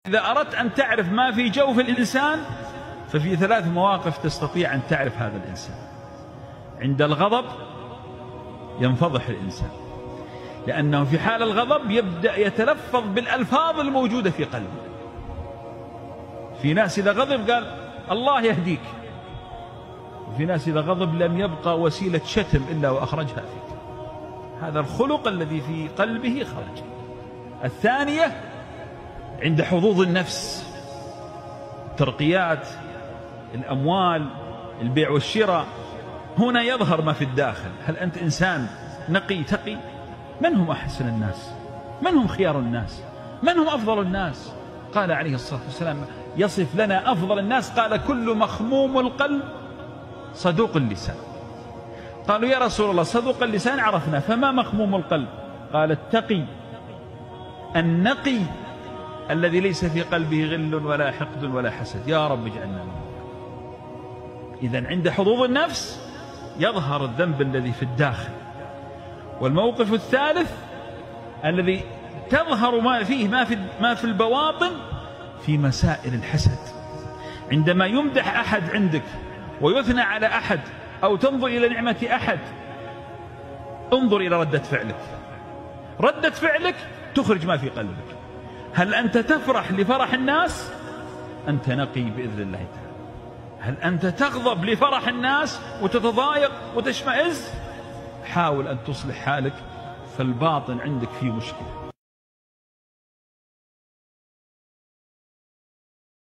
إذا أردت أن تعرف ما في جوف الإنسان ففي 3 مواقف تستطيع أن تعرف هذا الإنسان. عند الغضب ينفضح الإنسان، لأنه في حال الغضب يبدأ يتلفظ بالألفاظ الموجودة في قلبه. في ناس إذا غضب قال الله يهديك، وفي ناس إذا غضب لم يبقى وسيلة شتم إلا وأخرجها فيك. هذا الخلق الذي في قلبه خرج. الثانية عند حظوظ النفس، ترقيات الأموال، البيع والشراء، هنا يظهر ما في الداخل. هل أنت إنسان نقي تقي؟ من هم أحسن الناس؟ من هم خيار الناس؟ من هم أفضل الناس؟ قال عليه الصلاة والسلام يصف لنا أفضل الناس، قال كل مخموم القلب صدوق اللسان. قالوا يا رسول الله صدوق اللسان عرفنا، فما مخموم القلب؟ قال التقي النقي الذي ليس في قلبه غل ولا حقد ولا حسد. يا رب اجعلنا منه. إذن عند حظوظ النفس يظهر الذنب الذي في الداخل. والموقف الثالث الذي تظهر ما في البواطن في مسائل الحسد. عندما يمدح أحد عندك ويثنى على أحد أو تنظر إلى نعمة أحد، انظر إلى ردة فعلك. ردة فعلك تخرج ما في قلبك. هل أنت تفرح لفرح الناس؟ أنت نقي بإذن الله تعالى. هل أنت تغضب لفرح الناس وتتضايق وتشمئز؟ حاول أن تصلح حالك، فالباطن عندك فيه مشكلة.